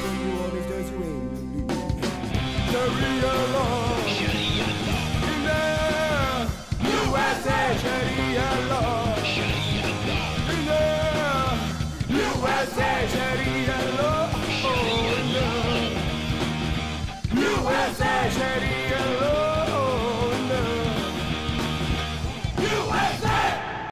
you always does you ain't believe. Sharia law. Sharia law. In the USA, Sharia law. Sharia law. In the USA, Sharia law. Oh, in the USA, Sharia law.